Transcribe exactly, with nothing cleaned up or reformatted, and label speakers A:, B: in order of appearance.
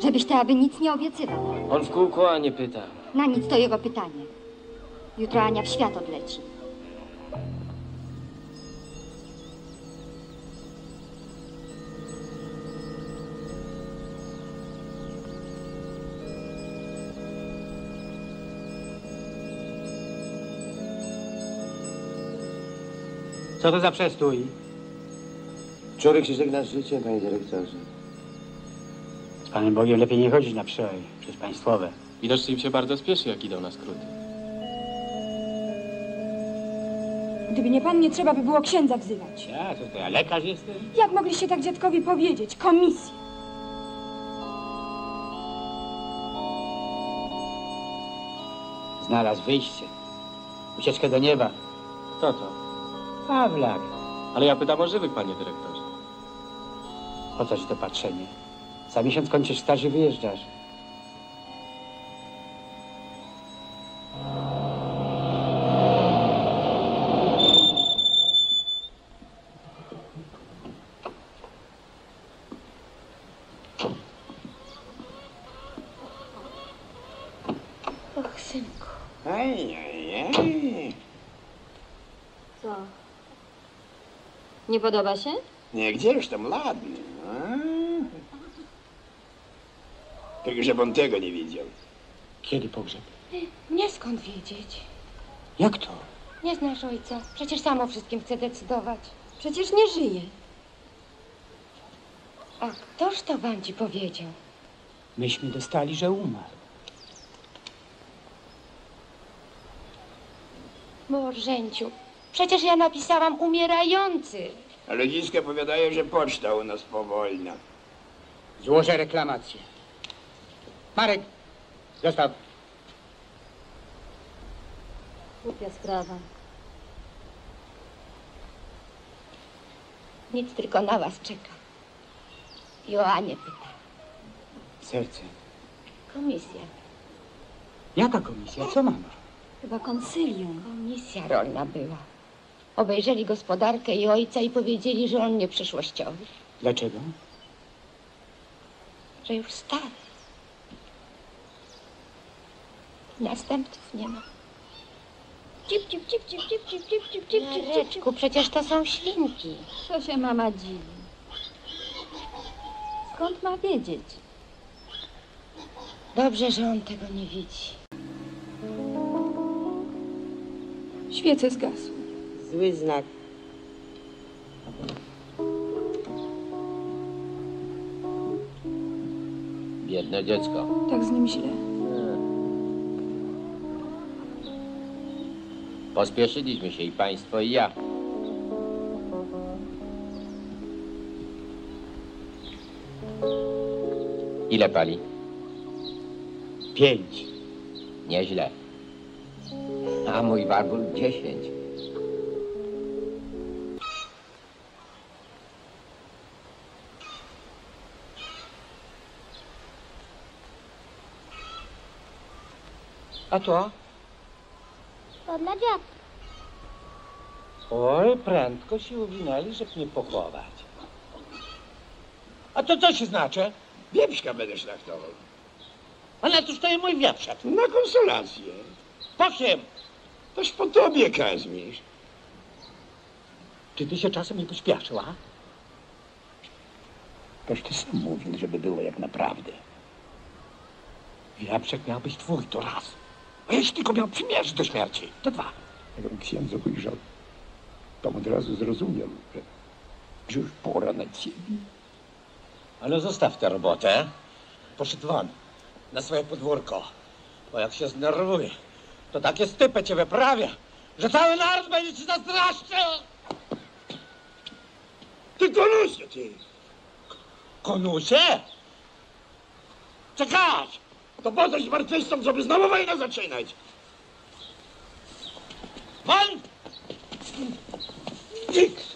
A: Żebyś ty aby nic nie obiecywał.
B: On w kółko, a nie pyta.
A: Na nic to jego pytanie. Jutro Ania w świat odleci.
C: Co to za przestój?
D: Człowiek się żegna z życiem, panie dyrektorze.
C: Z Panem Bogiem lepiej nie chodzić na przejść przez państwowe.
B: Widocznie im się bardzo spieszy, jak idą na skróty.
E: Gdyby nie pan, nie trzeba by było księdza wzywać.
C: Ja, co to ja, lekarz jestem?
E: Jak mogliście tak dziadkowi powiedzieć? Komisja.
C: Znalazł wyjście. Ucieczkę do nieba.
B: Kto to?
C: Pawlak.
B: Ale ja pytam o żywych, panie dyrektorze.
C: Po co ci to patrzenie? Za miesiąc kończysz staż i wyjeżdżasz.
A: Och, synku.
D: Aj, aj, aj.
A: Co? Nie podoba się?
D: Nie, gdzież tam ładny. A? Tylko, żeby on tego nie widział.
C: Kiedy pogrzeb?
F: Nie skąd wiedzieć.
C: Jak to?
F: Nie znasz ojca. Przecież sam o wszystkim chce decydować.
A: Przecież nie żyje.
F: A ktoż to wam ci powiedział?
C: Myśmy dostali, że umarł.
F: Bożenciu, przecież ja napisałam umierający.
D: A ludziska powiadają, że poczta u nas powolna.
C: Złożę reklamację. Marek, zostaw.
A: Głupia sprawa.
F: Nic tylko na was czeka. Joanie pyta.
C: Serce.
F: Komisja.
C: Jaka komisja? Co mama?
A: Chyba konsylium.
F: Komisja rolna była. Obejrzeli gospodarkę i ojca i powiedzieli, że on nie przyszłościowy.
C: Dlaczego?
F: Że już stary. Następców nie ma.
A: Cip, cip, cip, cip, cip, cip, cip, cip, cip, cip, cip.
F: Jareczku, przecież to są świnki.
A: To się mama dziwi. Skąd ma wiedzieć?
F: Dobrze, że on tego nie widzi.
E: Świece zgasły.
G: Zły znak.
H: Biedne dziecko.
E: Tak z nim źle.
H: Pospieszyliśmy się i państwo, i ja. Ile pali?
C: Pięć.
H: Nieźle. A mój warbul dziesięć.
C: A to?
A: To dla dziadka.
C: Oj, prędko się uwinęli, żeby mnie pochować. A to co się znaczy?
D: Wieprzka będę szlachtował.
C: A na cóż to jest mój wieprzak?
D: Na konsolację.
C: Po kim?
D: Toż po tobie, Kazimierz.
C: Czy ty się czasem nie pośpieszył, a?
D: Toż ty sam mówił, żeby było jak naprawdę.
C: Wieprzak miał być twój, to raz. A jeśli tylko miał przymierzyć do śmierci, to dwa.
D: Jak on księdz ujrzał, to od razu zrozumiał, że, że już pora na ciebie.
C: Ale zostaw tę robotę. Poszedł won, na swoje podwórko. Bo jak się zdenerwuje, to takie stypy cię wyprawia, że cały naród będzie ci zazdroszczył.
D: Ty konusie, ty!
C: Konusie? Czekać!
D: To po coś zmartwychwstał, żeby znowu wojnę zaczynać.
C: Won!
D: Nikt!